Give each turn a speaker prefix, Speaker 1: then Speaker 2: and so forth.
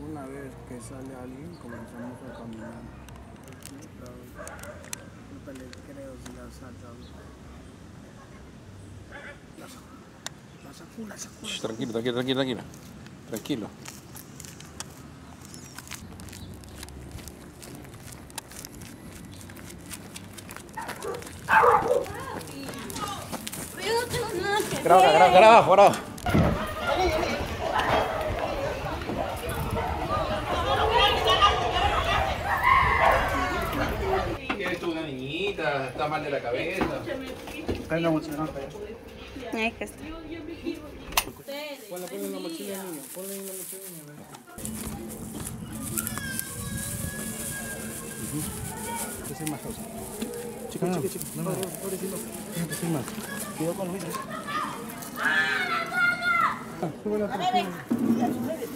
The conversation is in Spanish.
Speaker 1: Una vez que sale alguien, comenzamos a caminar. No le creo si la saca. La sacó.
Speaker 2: Shh, tranquilo, tranquilo. Tranquilo. Graba abajo. Eres tú una niñita, está mal de la cabeza.
Speaker 1: Cae la mochila.
Speaker 3: Ahí que está.
Speaker 1: Ponle en la mochila del niño. Ponle en la mochila del niño. Ese es más cosa. Chico. No. Ahora sí no. Ese es más. Cuidado con los bichos. Sube la